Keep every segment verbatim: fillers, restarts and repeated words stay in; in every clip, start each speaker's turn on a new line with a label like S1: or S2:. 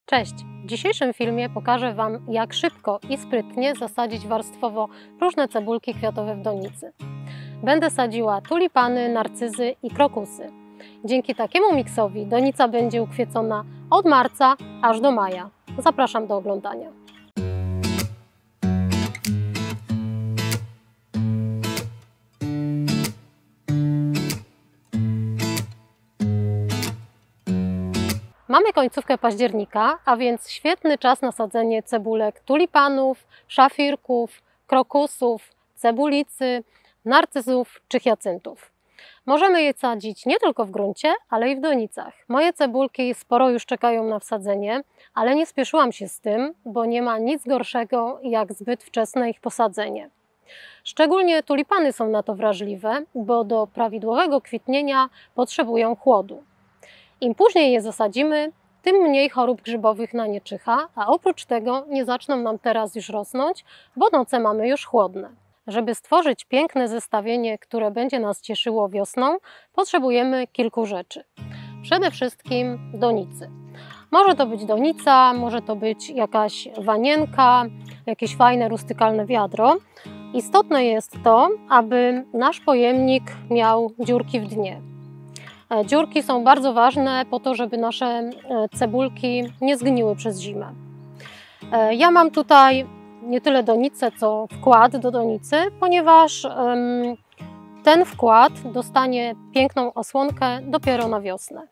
S1: Cześć! W dzisiejszym filmie pokażę Wam, jak szybko i sprytnie zasadzić warstwowo różne cebulki kwiatowe w donicy. Będę sadziła tulipany, narcyzy i krokusy. Dzięki takiemu miksowi donica będzie ukwiecona od marca aż do maja. Zapraszam do oglądania. Mamy końcówkę października, a więc świetny czas na sadzenie cebulek tulipanów, szafirków, krokusów, cebulicy, narcyzów czy hiacyntów. Możemy je sadzić nie tylko w gruncie, ale i w donicach. Moje cebulki sporo już czekają na wsadzenie, ale nie spieszyłam się z tym, bo nie ma nic gorszego jak zbyt wczesne ich posadzenie. Szczególnie tulipany są na to wrażliwe, bo do prawidłowego kwitnienia potrzebują chłodu. Im później je zasadzimy, tym mniej chorób grzybowych na nie czyha, a oprócz tego nie zaczną nam teraz już rosnąć, bo noce mamy już chłodne. Żeby stworzyć piękne zestawienie, które będzie nas cieszyło wiosną, potrzebujemy kilku rzeczy. Przede wszystkim donicy. Może to być donica, może to być jakaś wanienka, jakieś fajne rustykalne wiadro. Istotne jest to, aby nasz pojemnik miał dziurki w dnie. Dziurki są bardzo ważne po to, żeby nasze cebulki nie zgniły przez zimę. Ja mam tutaj nie tyle donicę, co wkład do donicy, ponieważ ten wkład dostanie piękną osłonkę dopiero na wiosnę.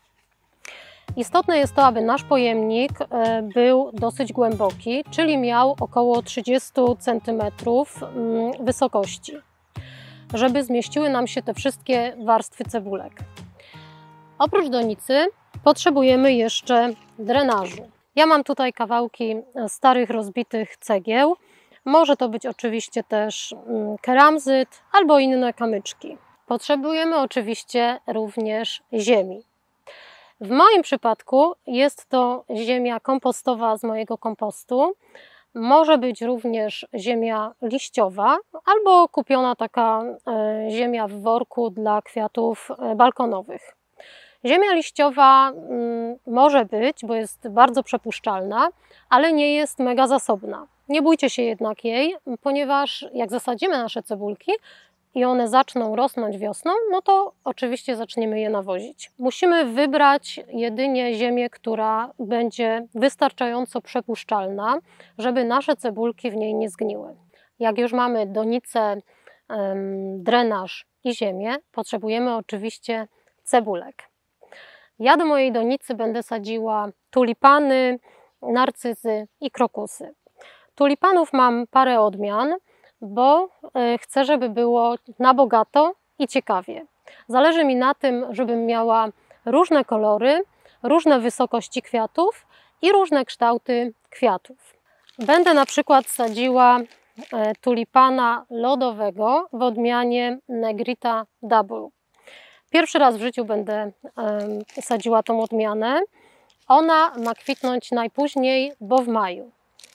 S1: Istotne jest to, aby nasz pojemnik był dosyć głęboki, czyli miał około trzydzieści centymetrów wysokości, żeby zmieściły nam się te wszystkie warstwy cebulek. Oprócz donicy potrzebujemy jeszcze drenażu. Ja mam tutaj kawałki starych, rozbitych cegieł. Może to być oczywiście też keramzyt albo inne kamyczki. Potrzebujemy oczywiście również ziemi. W moim przypadku jest to ziemia kompostowa z mojego kompostu. Może być również ziemia liściowa albo kupiona taka ziemia w worku dla kwiatów balkonowych. Ziemia liściowa może być, bo jest bardzo przepuszczalna, ale nie jest mega zasobna. Nie bójcie się jednak jej, ponieważ jak zasadzimy nasze cebulki i one zaczną rosnąć wiosną, no to oczywiście zaczniemy je nawozić. Musimy wybrać jedynie ziemię, która będzie wystarczająco przepuszczalna, żeby nasze cebulki w niej nie zgniły. Jak już mamy donicę, drenaż i ziemię, potrzebujemy oczywiście cebulek. Ja do mojej donicy będę sadziła tulipany, narcyzy i krokusy. Tulipanów mam parę odmian, bo chcę, żeby było na bogato i ciekawie. Zależy mi na tym, żebym miała różne kolory, różne wysokości kwiatów i różne kształty kwiatów. Będę na przykład sadziła tulipana lodowego w odmianie Negrita Double. Pierwszy raz w życiu będę sadziła tą odmianę. Ona ma kwitnąć najpóźniej, bo w maju.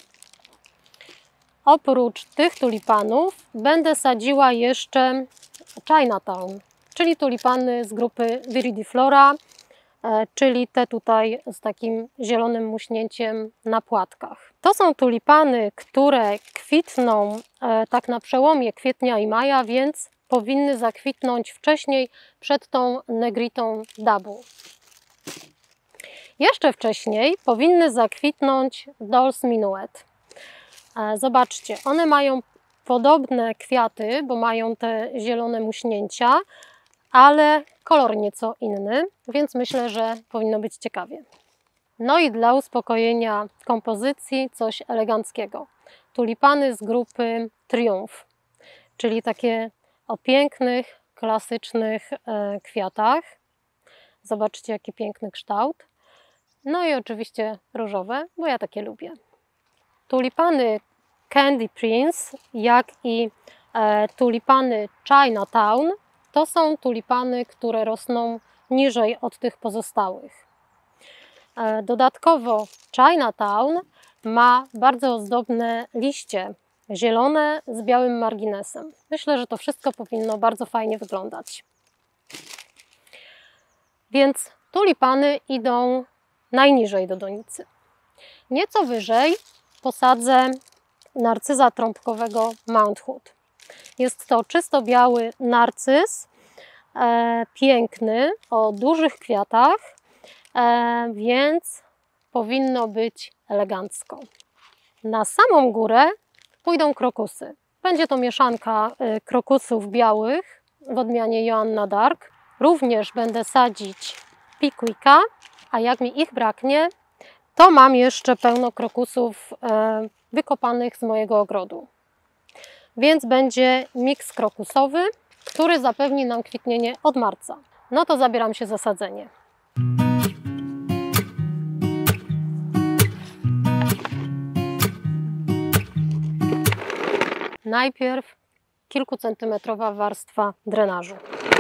S1: Oprócz tych tulipanów będę sadziła jeszcze Chinatown, czyli tulipany z grupy Viridiflora, czyli te tutaj z takim zielonym muśnięciem na płatkach. To są tulipany, które kwitną tak na przełomie kwietnia i maja, więc powinny zakwitnąć wcześniej, przed tą Negritą Double. Jeszcze wcześniej powinny zakwitnąć Dolce Minuet. Zobaczcie, one mają podobne kwiaty, bo mają te zielone muśnięcia, ale kolor nieco inny, więc myślę, że powinno być ciekawie. No i dla uspokojenia kompozycji coś eleganckiego. Tulipany z grupy Triumph, czyli takie o pięknych, klasycznych kwiatach. Zobaczcie, jaki piękny kształt. No i oczywiście różowe, bo ja takie lubię. Tulipany Candy Prince, jak i tulipany Chinatown, to są tulipany, które rosną niżej od tych pozostałych. Dodatkowo Chinatown ma bardzo ozdobne liście, zielone z białym marginesem. Myślę, że to wszystko powinno bardzo fajnie wyglądać. Więc tulipany idą najniżej do donicy. Nieco wyżej posadzę narcyza trąbkowego Mount Hood. Jest to czysto biały narcyz, e, piękny, o dużych kwiatach, e, więc powinno być elegancko. Na samą górę pójdą krokusy. Będzie to mieszanka e, krokusów białych w odmianie Joanna Dark. Również będę sadzić Pickwicka, a jak mi ich braknie, to mam jeszcze pełno krokusów e, wykopanych z mojego ogrodu. Więc będzie miks krokusowy, który zapewni nam kwitnienie od marca. No to zabieram się za sadzenie. Najpierw kilkucentymetrowa warstwa drenażu.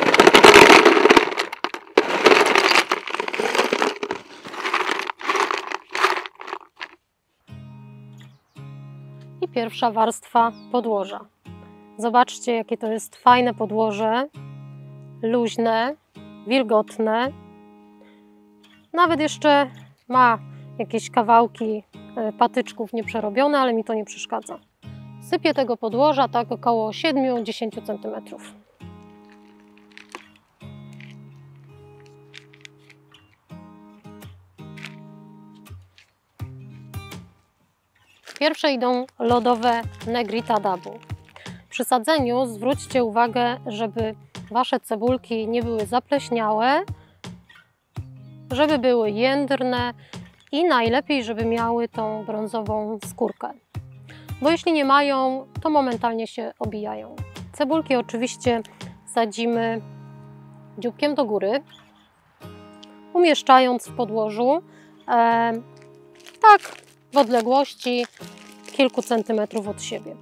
S1: I pierwsza warstwa podłoża. Zobaczcie, jakie to jest fajne podłoże, luźne, wilgotne. Nawet jeszcze ma jakieś kawałki patyczków nieprzerobione, ale mi to nie przeszkadza. Sypię tego podłoża tak około siedem do dziesięciu centymetrów. Pierwsze idą lodowe Negrita Double. Przy sadzeniu zwróćcie uwagę, żeby Wasze cebulki nie były zapleśniałe, żeby były jędrne i najlepiej, żeby miały tą brązową skórkę. Bo jeśli nie mają, to momentalnie się obijają. Cebulki oczywiście sadzimy dzióbkiem do góry, umieszczając w podłożu e, tak w odległości kilku centymetrów od siebie.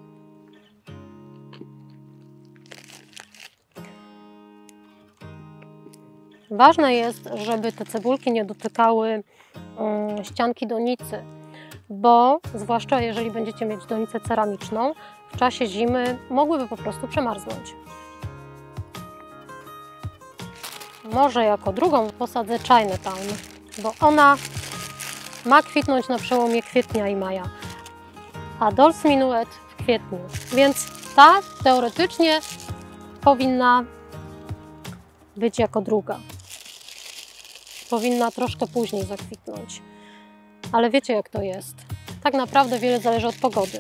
S1: Ważne jest, żeby te cebulki nie dotykały um, ścianki donicy, bo zwłaszcza jeżeli będziecie mieć donicę ceramiczną, w czasie zimy mogłyby po prostu przemarznąć. Może jako drugą posadzę Chinatown, bo ona ma kwitnąć na przełomie kwietnia i maja, a Dolce Minuet w kwietniu, więc ta teoretycznie powinna być jako druga. Powinna troszkę później zakwitnąć, ale wiecie, jak to jest. Tak naprawdę wiele zależy od pogody.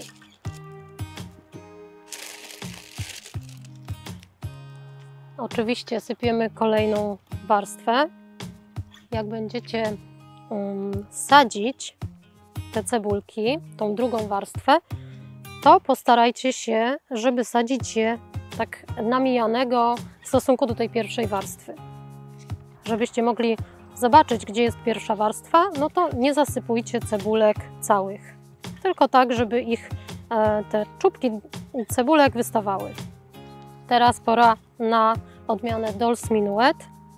S1: Oczywiście sypiemy kolejną warstwę. Jak będziecie um, sadzić te cebulki, tą drugą warstwę, to postarajcie się, żeby sadzić je tak namijanego w stosunku do tej pierwszej warstwy. Żebyście mogli zobaczyć, gdzie jest pierwsza warstwa, no to nie zasypujcie cebulek całych, tylko tak, żeby ich e, te czubki cebulek wystawały. Teraz pora na odmianę Dolce Minuet.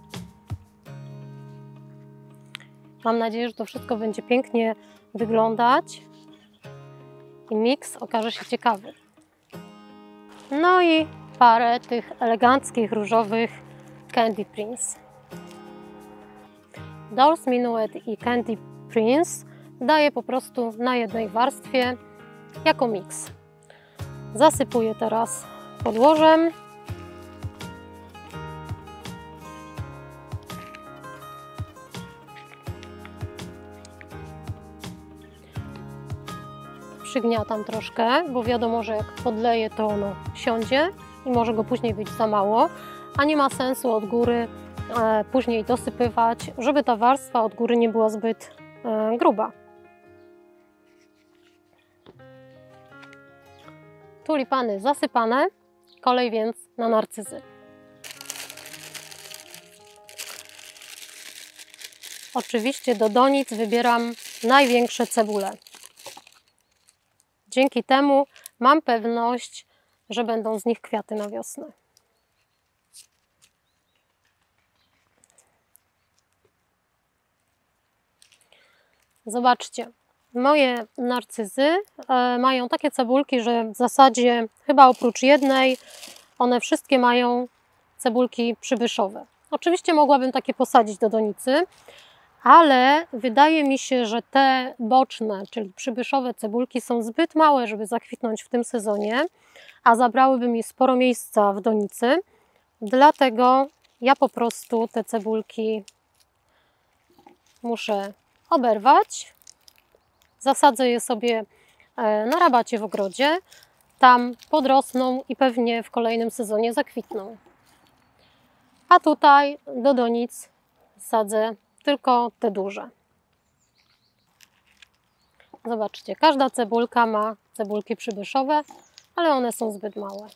S1: Mam nadzieję, że to wszystko będzie pięknie wyglądać i miks okaże się ciekawy. No i parę tych eleganckich, różowych Candy Prince. Dolce Minuet i Candy Prince daję po prostu na jednej warstwie jako miks. Zasypuję teraz podłożem. Przygniatam troszkę, bo wiadomo, że jak podleję, to ono siądzie i może go później być za mało, a nie ma sensu od góry e, później dosypywać, żeby ta warstwa od góry nie była zbyt e, gruba. Tulipany zasypane, kolej więc na narcyzy. Oczywiście do donic wybieram największe cebule. Dzięki temu mam pewność, że będą z nich kwiaty na wiosnę. Zobaczcie, moje narcyzy e, mają takie cebulki, że w zasadzie chyba oprócz jednej one wszystkie mają cebulki przybyszowe. Oczywiście mogłabym takie posadzić do donicy, ale wydaje mi się, że te boczne, czyli przybyszowe cebulki są zbyt małe, żeby zakwitnąć w tym sezonie, a zabrałyby mi sporo miejsca w donicy. Dlatego ja po prostu te cebulki muszę oberwać. Zasadzę je sobie na rabacie w ogrodzie. Tam podrosną i pewnie w kolejnym sezonie zakwitną. A tutaj do donic sadzę tylko te duże. Zobaczcie, każda cebulka ma cebulki przybyszowe, ale one są zbyt małe.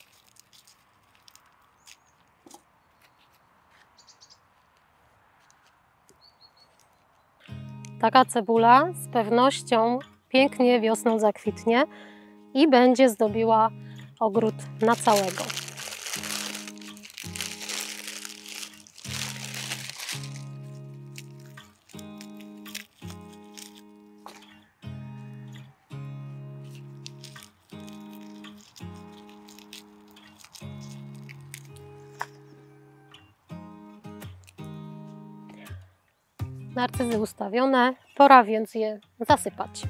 S1: Taka cebula z pewnością pięknie wiosną zakwitnie i będzie zdobiła ogród na całego. Narcyzy ustawione, pora więc je zasypać.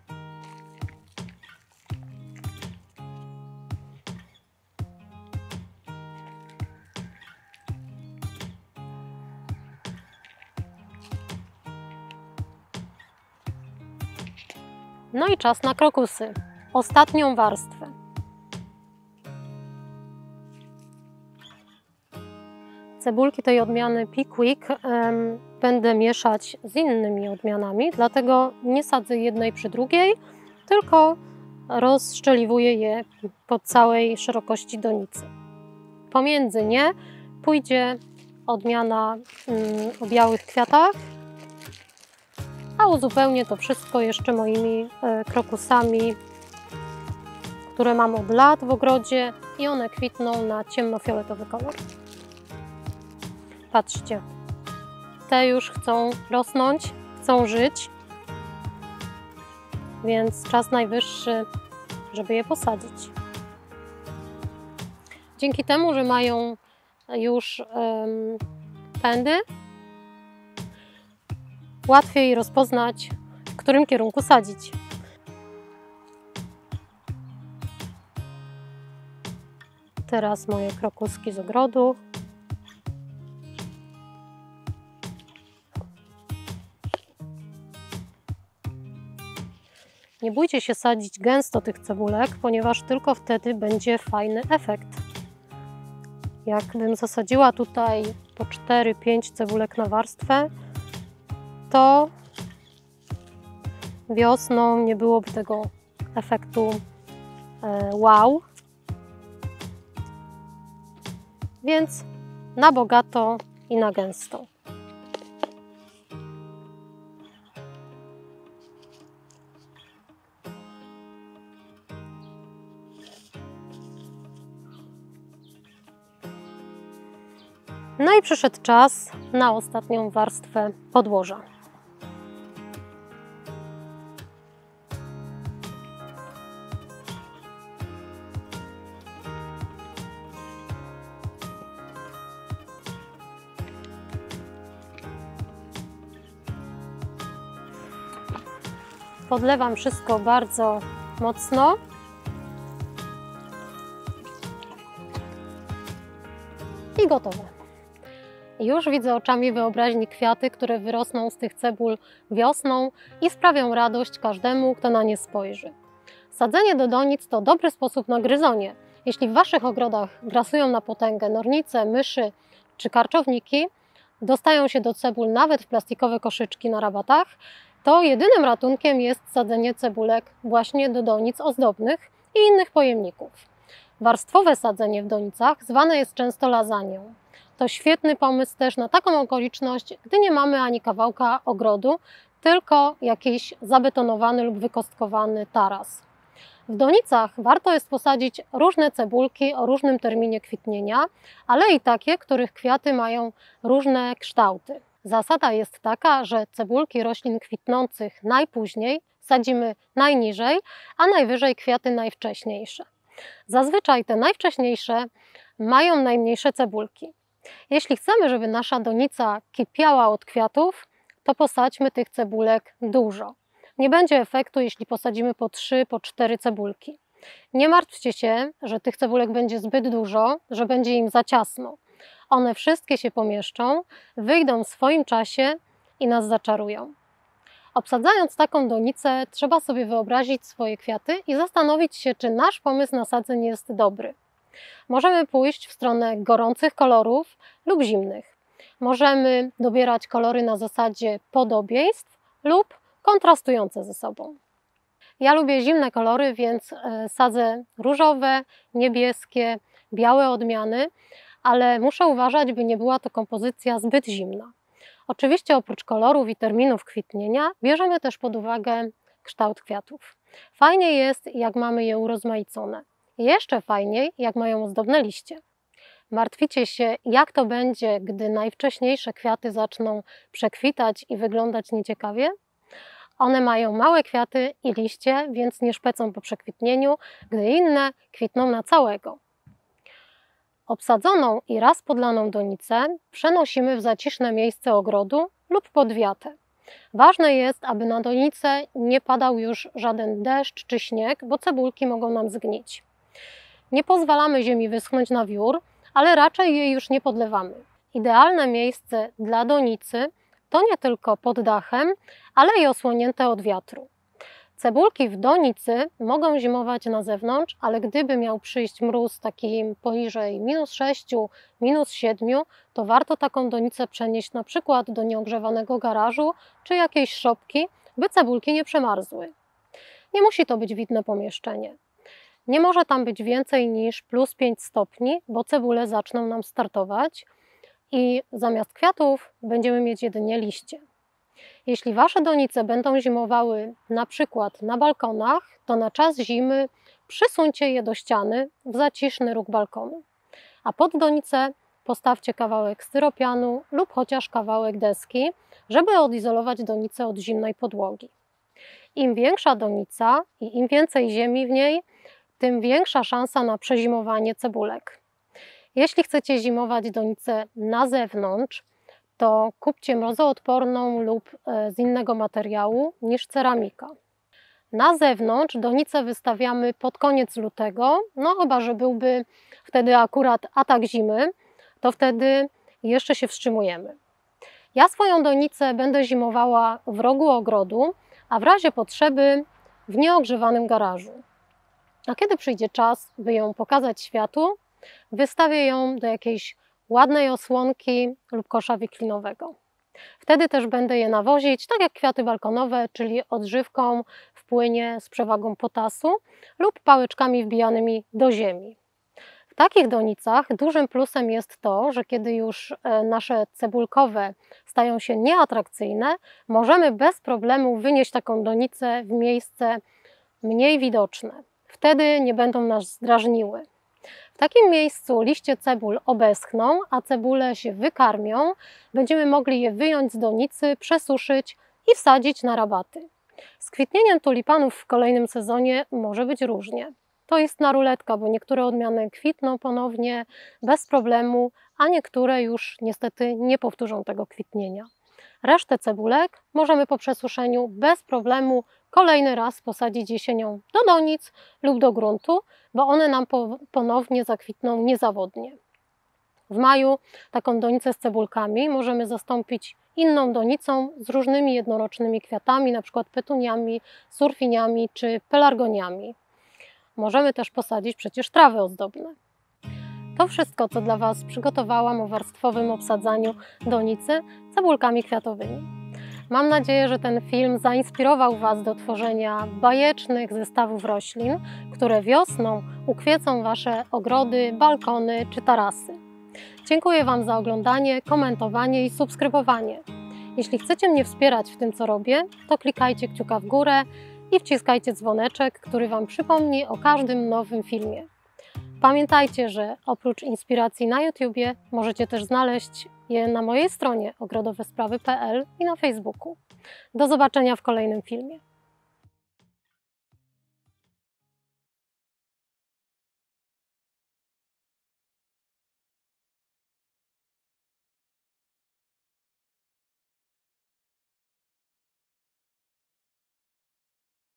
S1: No i czas na krokusy. Ostatnią warstwę. Cebulki tej odmiany Pickwick um, będę mieszać z innymi odmianami, dlatego nie sadzę jednej przy drugiej, tylko rozszczeliwuję je po całej szerokości donicy. Pomiędzy nie pójdzie odmiana um, o białych kwiatach, a uzupełnię to wszystko jeszcze moimi e, krokusami, które mam od lat w ogrodzie i one kwitną na ciemnofioletowy kolor. Patrzcie, te już chcą rosnąć, chcą żyć, więc czas najwyższy, żeby je posadzić. Dzięki temu, że mają już um, pędy, łatwiej rozpoznać, w którym kierunku sadzić. Teraz moje krokuski z ogrodu. Nie bójcie się sadzić gęsto tych cebulek, ponieważ tylko wtedy będzie fajny efekt. Jakbym zasadziła tutaj po cztery pięć cebulek na warstwę, to wiosną nie byłoby tego efektu e, wow. Więc na bogato i na gęsto. No i przyszedł czas na ostatnią warstwę podłoża. Podlewam wszystko bardzo mocno. I gotowe. Już widzę oczami wyobraźni kwiaty, które wyrosną z tych cebul wiosną i sprawią radość każdemu, kto na nie spojrzy. Sadzenie do donic to dobry sposób na gryzonie. Jeśli w Waszych ogrodach grasują na potęgę nornice, myszy czy karczowniki, dostają się do cebul nawet w plastikowe koszyczki na rabatach, to jedynym ratunkiem jest sadzenie cebulek właśnie do donic ozdobnych i innych pojemników. Warstwowe sadzenie w donicach zwane jest często lasagną. To świetny pomysł też na taką okoliczność, gdy nie mamy ani kawałka ogrodu, tylko jakiś zabetonowany lub wykostkowany taras. W donicach warto jest posadzić różne cebulki o różnym terminie kwitnienia, ale i takie, których kwiaty mają różne kształty. Zasada jest taka, że cebulki roślin kwitnących najpóźniej sadzimy najniżej, a najwyżej kwiaty najwcześniejsze. Zazwyczaj te najwcześniejsze mają najmniejsze cebulki. Jeśli chcemy, żeby nasza donica kipiała od kwiatów, to posadźmy tych cebulek dużo. Nie będzie efektu, jeśli posadzimy po trzy, po cztery cebulki. Nie martwcie się, że tych cebulek będzie zbyt dużo, że będzie im za ciasno. One wszystkie się pomieszczą, wyjdą w swoim czasie i nas zaczarują. Obsadzając taką donicę, trzeba sobie wyobrazić swoje kwiaty i zastanowić się, czy nasz pomysł nasadzeń jest dobry. Możemy pójść w stronę gorących kolorów lub zimnych. Możemy dobierać kolory na zasadzie podobieństw lub kontrastujące ze sobą. Ja lubię zimne kolory, więc sadzę różowe, niebieskie, białe odmiany, ale muszę uważać, by nie była to kompozycja zbyt zimna. Oczywiście oprócz kolorów i terminów kwitnienia bierzemy też pod uwagę kształt kwiatów. Fajnie jest, jak mamy je urozmaicone. Jeszcze fajniej, jak mają ozdobne liście. Martwicie się, jak to będzie, gdy najwcześniejsze kwiaty zaczną przekwitać i wyglądać nieciekawie? One mają małe kwiaty i liście, więc nie szpecą po przekwitnieniu, gdy inne kwitną na całego. Obsadzoną i raz podlaną donicę przenosimy w zaciszne miejsce ogrodu lub pod wiatę. Ważne jest, aby na donicę nie padał już żaden deszcz czy śnieg, bo cebulki mogą nam zgnić. Nie pozwalamy ziemi wyschnąć na wiór, ale raczej jej już nie podlewamy. Idealne miejsce dla donicy to nie tylko pod dachem, ale i osłonięte od wiatru. Cebulki w donicy mogą zimować na zewnątrz, ale gdyby miał przyjść mróz taki poniżej minus sześciu, minus siedmiu, to warto taką donicę przenieść na przykład do nieogrzewanego garażu czy jakiejś szopki, by cebulki nie przemarzły. Nie musi to być widne pomieszczenie. Nie może tam być więcej niż plus pięć stopni, bo cebule zaczną nam startować i zamiast kwiatów będziemy mieć jedynie liście. Jeśli Wasze donice będą zimowały na przykład na balkonach, to na czas zimy przysuńcie je do ściany w zaciszny róg balkonu. A pod donicę postawcie kawałek styropianu lub chociaż kawałek deski, żeby odizolować donicę od zimnej podłogi. Im większa donica i im więcej ziemi w niej, tym większa szansa na przezimowanie cebulek. Jeśli chcecie zimować donicę na zewnątrz, to kupcie mrozoodporną lub z innego materiału niż ceramika. Na zewnątrz donicę wystawiamy pod koniec lutego, no chyba że byłby wtedy akurat atak zimy, to wtedy jeszcze się wstrzymujemy. Ja swoją donicę będę zimowała w rogu ogrodu, a w razie potrzeby w nieogrzewanym garażu. A kiedy przyjdzie czas, by ją pokazać światu, wystawię ją do jakiejś ładnej osłonki lub kosza wiklinowego. Wtedy też będę je nawozić, tak jak kwiaty balkonowe, czyli odżywką w płynie z przewagą potasu lub pałeczkami wbijanymi do ziemi. W takich donicach dużym plusem jest to, że kiedy już nasze cebulkowe stają się nieatrakcyjne, możemy bez problemu wynieść taką donicę w miejsce mniej widoczne. Wtedy nie będą nas drażniły. W takim miejscu liście cebul obeschną, a cebule się wykarmią. Będziemy mogli je wyjąć z donicy, przesuszyć i wsadzić na rabaty. Z kwitnieniem tulipanów w kolejnym sezonie może być różnie. To istna ruletka, bo niektóre odmiany kwitną ponownie bez problemu, a niektóre już niestety nie powtórzą tego kwitnienia. Resztę cebulek możemy po przesuszeniu bez problemu kolejny raz posadzić jesienią do donic lub do gruntu, bo one nam ponownie zakwitną niezawodnie. W maju taką donicę z cebulkami możemy zastąpić inną donicą z różnymi jednorocznymi kwiatami, np. petuniami, surfiniami czy pelargoniami. Możemy też posadzić przecież trawy ozdobne. To wszystko, co dla Was przygotowałam o warstwowym obsadzaniu donicy cebulkami kwiatowymi. Mam nadzieję, że ten film zainspirował Was do tworzenia bajecznych zestawów roślin, które wiosną ukwiecą Wasze ogrody, balkony czy tarasy. Dziękuję Wam za oglądanie, komentowanie i subskrybowanie. Jeśli chcecie mnie wspierać w tym, co robię, to klikajcie kciuka w górę i wciskajcie dzwoneczek, który Wam przypomni o każdym nowym filmie. Pamiętajcie, że oprócz inspiracji na YouTubie możecie też znaleźć je na mojej stronie ogrodowe sprawy kropka p l i na Facebooku. Do zobaczenia w kolejnym filmie.